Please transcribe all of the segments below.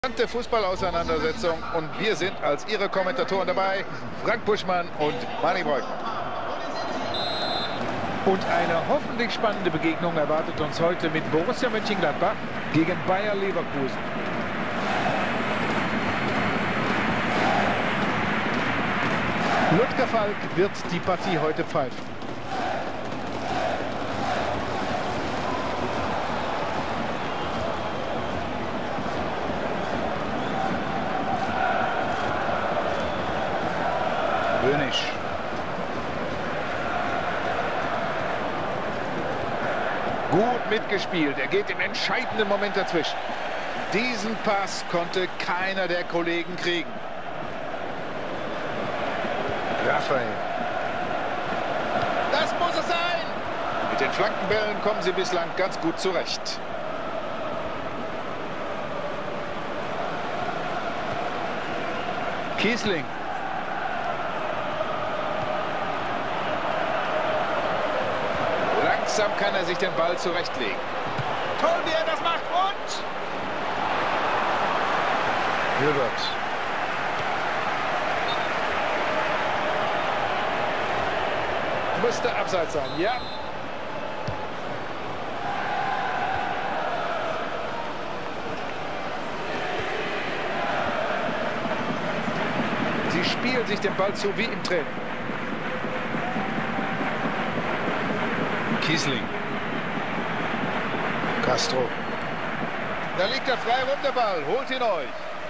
Fußballauseinandersetzung und wir sind als Ihre Kommentatoren dabei, Frank Buschmann und Manni Breukmann. Und eine hoffentlich spannende Begegnung erwartet uns heute mit Borussia Mönchengladbach gegen Bayer Leverkusen. Ludger Falk wird die Partie heute pfeifen. Böhnisch. Gut mitgespielt. Er geht im entscheidenden Moment dazwischen. Diesen Pass konnte keiner der Kollegen kriegen. Raphael. Das muss es sein. Mit den Flankenbällen kommen sie bislang ganz gut zurecht. Kiesling. Langsam kann er sich den Ball zurechtlegen. Toll, wie er das macht. Und Hilbert. Müsste abseits sein, ja. Sie spielen sich den Ball zu wie im Training. Kiesling. Castro. Da liegt er frei rum, der Ball. Holt ihn euch.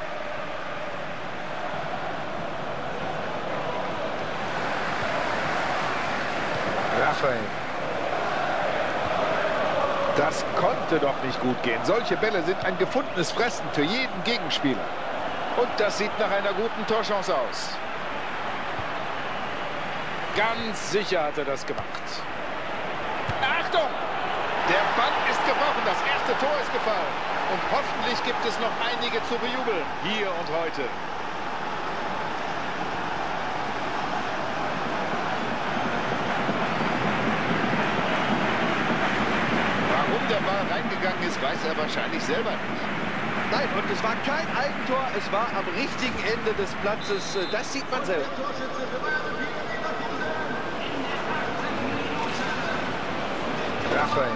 Raphael. Das konnte doch nicht gut gehen. Solche Bälle sind ein gefundenes Fressen für jeden Gegenspieler. Und das sieht nach einer guten Torchance aus. Ganz sicher hat er das gemacht. Achtung! Der Bann ist gebrochen, das erste Tor ist gefallen. Und hoffentlich gibt es noch einige zu bejubeln, hier und heute. Warum der Ball reingegangen ist, weiß er wahrscheinlich selber nicht. Nein, und es war kein Eigentor, es war am richtigen Ende des Platzes. Das sieht man selber. Raphael.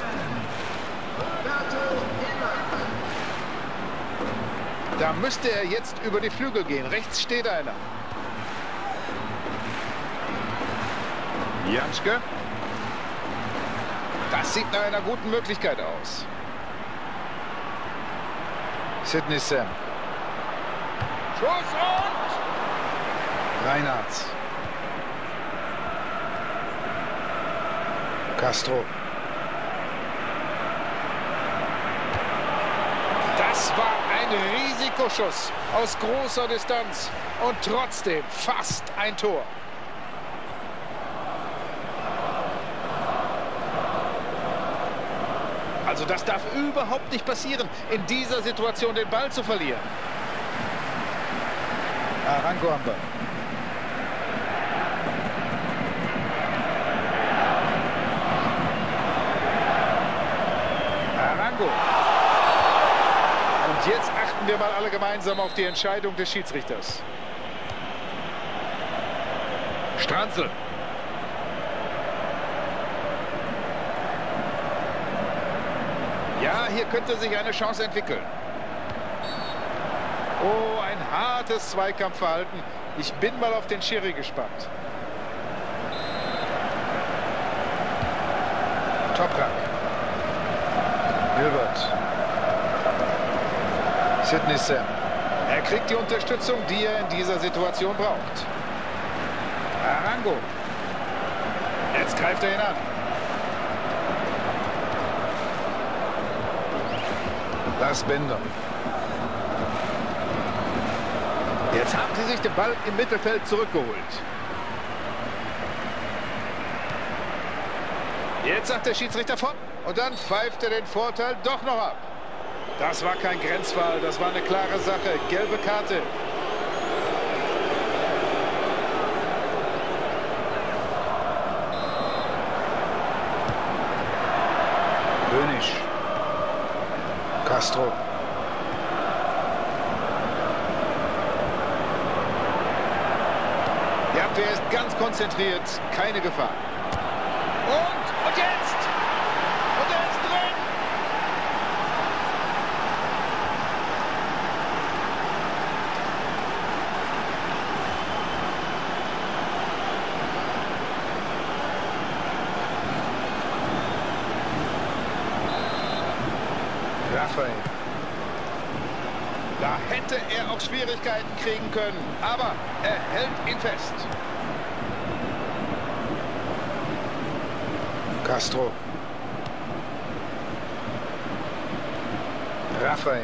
Da müsste er jetzt über die Flügel gehen. Rechts steht einer. Janschke. Das sieht nach einer guten Möglichkeit aus. Sidney Sam. Schuss und Reinhardt. Castro. Das war ein Risikoschuss aus großer Distanz und trotzdem fast ein Tor. Also das darf überhaupt nicht passieren, in dieser Situation den Ball zu verlieren. Arango am Ball. Arango. Und jetzt achten wir mal alle gemeinsam auf die Entscheidung des Schiedsrichters. Stranzl. Ja, hier könnte sich eine Chance entwickeln. Oh, ein hartes Zweikampfverhalten. Ich bin mal auf den Schiri gespannt. Toprak. Hilbert. Sidney Sam. Er kriegt die Unterstützung, die er in dieser Situation braucht. Arango. Jetzt greift er ihn an. Lars Bender. Jetzt haben sie sich den Ball im Mittelfeld zurückgeholt. Jetzt sagt der Schiedsrichter von. Und dann pfeift er den Vorteil doch noch ab. Das war kein Grenzfall, das war eine klare Sache. Gelbe Karte. Böhnisch. Castro. Abwehr ist ganz konzentriert, keine Gefahr. Und jetzt! Und er ist drin! Raphael. Da hätte er auch Schwierigkeiten kriegen können, aber er hält ihn fest. Castro. Raphael.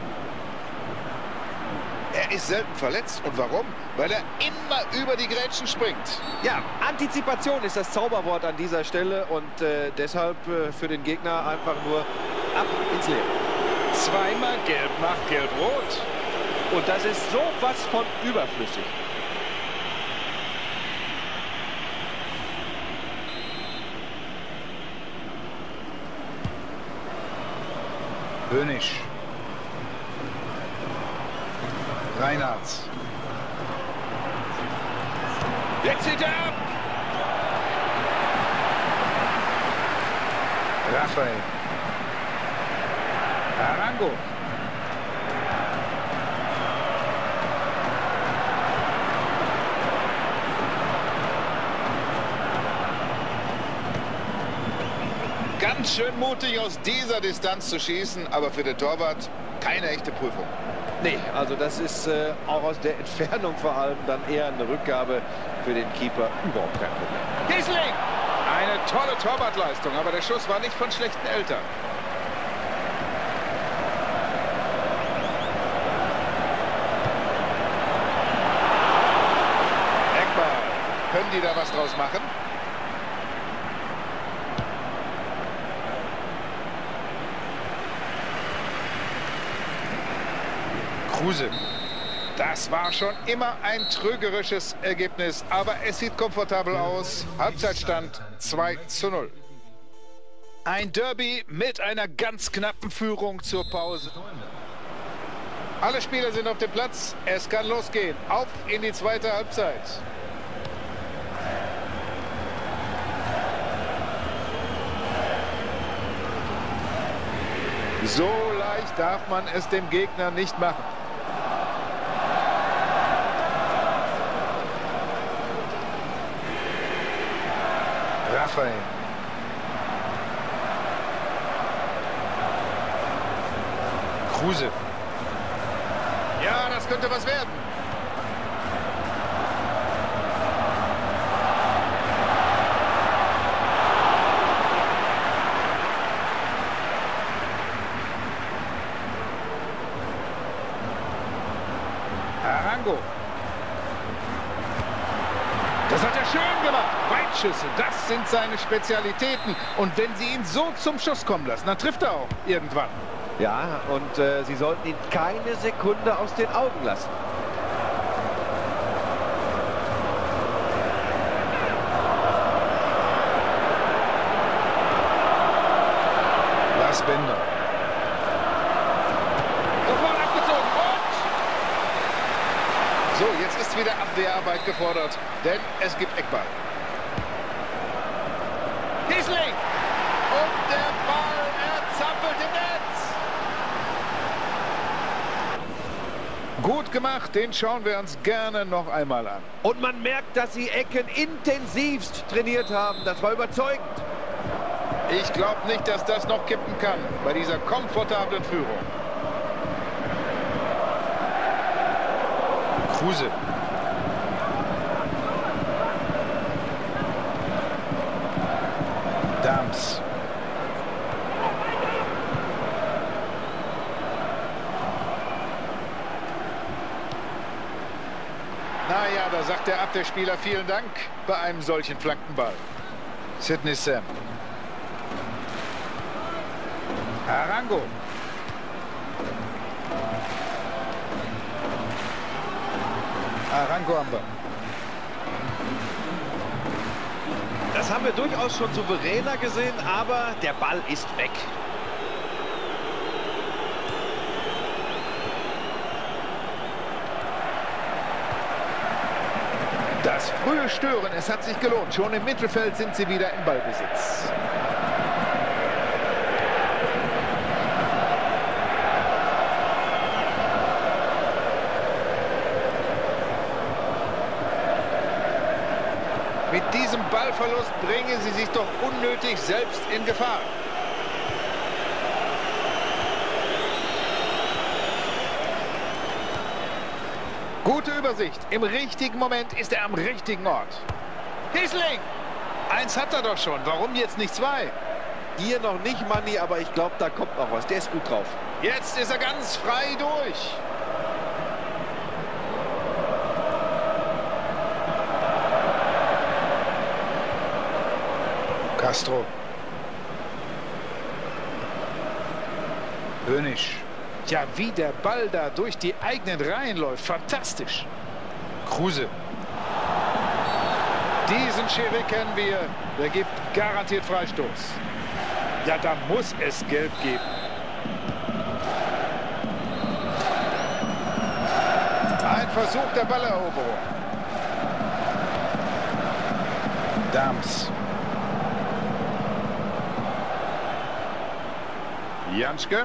Er ist selten verletzt. Und warum? Weil er immer über die Grätschen springt. Ja, Antizipation ist das Zauberwort an dieser Stelle und deshalb für den Gegner einfach nur ab ins Leere. Zweimal gelb macht gelb-rot. Und das ist sowas von überflüssig. Bönisch. Reinhardt. Jetzt zieht er ab. Raphael. Arango. Ganz schön mutig aus dieser Distanz zu schießen, aber für den Torwart keine echte Prüfung. Nee, also das ist auch aus der Entfernung vor allem dann eher eine Rückgabe für den Keeper. Überhaupt kein Problem. Giesling! Eine tolle Torwartleistung, aber der Schuss war nicht von schlechten Eltern. Eckball. Können die da was draus machen? Kruse. Das war schon immer ein trügerisches Ergebnis, aber es sieht komfortabel aus. Halbzeitstand 2:0. Ein Derby mit einer ganz knappen Führung zur Pause. Alle Spieler sind auf dem Platz. Es kann losgehen. Auf in die zweite Halbzeit. So leicht darf man es dem Gegner nicht machen. Raphael. Kruse. Ja, das könnte was werden. Arango. Das hat er schön gemacht. Weitschüsse, das sind seine Spezialitäten. Und wenn sie ihn so zum Schuss kommen lassen, dann trifft er auch irgendwann. Ja, und sie sollten ihn keine Sekunde aus den Augen lassen. Lars Bender. Sofort abgezogen und... So, jetzt ist wieder Abwehrarbeit gefordert, denn es gibt Eckball. Giesling! Und der Ball, er zappelt im Netz! Gut gemacht, den schauen wir uns gerne noch einmal an. Und man merkt, dass sie Ecken intensivst trainiert haben. Das war überzeugend. Ich glaube nicht, dass das noch kippen kann bei dieser komfortablen Führung. Kruse. Dams. Naja, da sagt der Abwehrspieler vielen Dank bei einem solchen Flankenball. Sidney Sam. Arango. Arango Amba. Das haben wir durchaus schon souveräner gesehen, aber der Ball ist weg. Da Das frühe Stören, es hat sich gelohnt. Schon im Mittelfeld sind sie wieder im Ballbesitz. Mit diesem Ballverlust bringen sie sich doch unnötig selbst in Gefahr. Gute Übersicht. Im richtigen Moment ist er am richtigen Ort. Kiesling! Eins hat er doch schon. Warum jetzt nicht zwei? Hier noch nicht, Manni, aber ich glaube, da kommt noch was. Der ist gut drauf. Jetzt ist er ganz frei durch. Castro. Bönisch. Ja, wie der Ball da durch die eigenen Reihen läuft. Fantastisch. Kruse. Diesen Schiri kennen wir. Der gibt garantiert Freistoß. Ja, da muss es Gelb geben. Ein Versuch der Balleroberung. Dams. Janschke.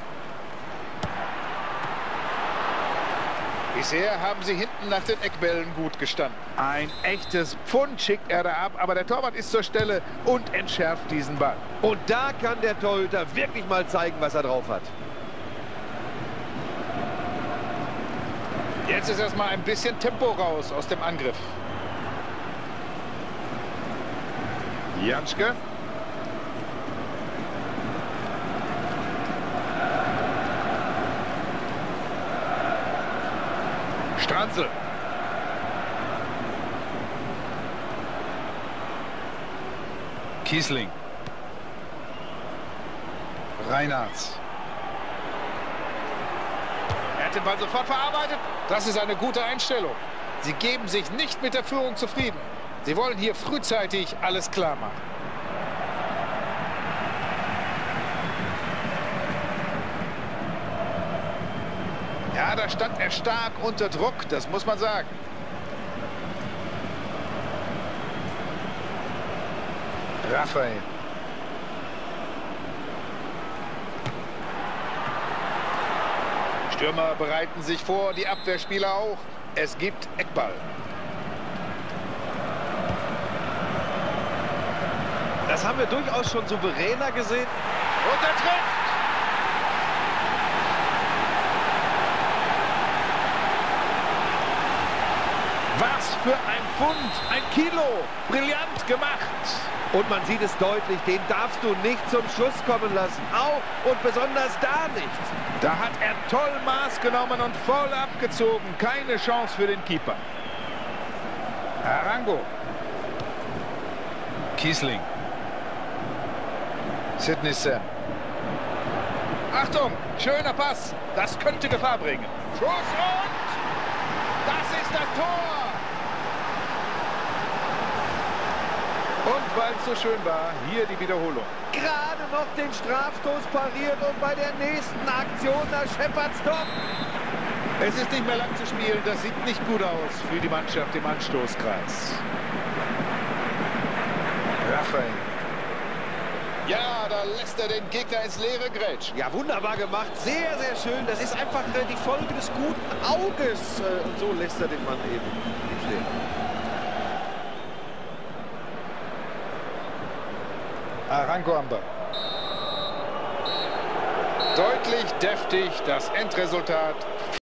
Bisher haben sie hinten nach den Eckbällen gut gestanden. Ein echtes Pfund schickt er da ab, aber der Torwart ist zur Stelle und entschärft diesen Ball. Und da kann der Torhüter wirklich mal zeigen, was er drauf hat. Jetzt ist erstmal ein bisschen Tempo raus aus dem Angriff. Janschke. Stranzl. Kiesling. Reinhardt. Er hat den Ball sofort verarbeitet. Das ist eine gute Einstellung. Sie geben sich nicht mit der Führung zufrieden. Sie wollen hier frühzeitig alles klar machen. Ja, da stand er stark unter Druck, das muss man sagen. Raphael. Stürmer bereiten sich vor, die Abwehrspieler auch. Es gibt Eckball. Das haben wir durchaus schon souveräner gesehen. Und er trifft! Was für ein Pfund, ein Kilo, brillant gemacht. Und man sieht es deutlich, den darfst du nicht zum Schuss kommen lassen. Auch und besonders da nicht. Da hat er toll Maß genommen und voll abgezogen. Keine Chance für den Keeper. Arango. Kiesling. Sidney Sam. Achtung, schöner Pass. Das könnte Gefahr bringen. Schuss und das ist das Tor. Und weil es so schön war, hier die Wiederholung. Gerade noch den Strafstoß pariert und bei der nächsten Aktion da scheppert's doch. Es ist nicht mehr lang zu spielen. Das sieht nicht gut aus für die Mannschaft im Anstoßkreis. Raphael. Ja, da lässt er den Gegner ins Leere grätschen. Ja, wunderbar gemacht. Sehr, sehr schön. Das ist einfach die Folge des guten Auges. Und so lässt er den Mann eben stehen. Arango Amba. Deutlich deftig das Endresultat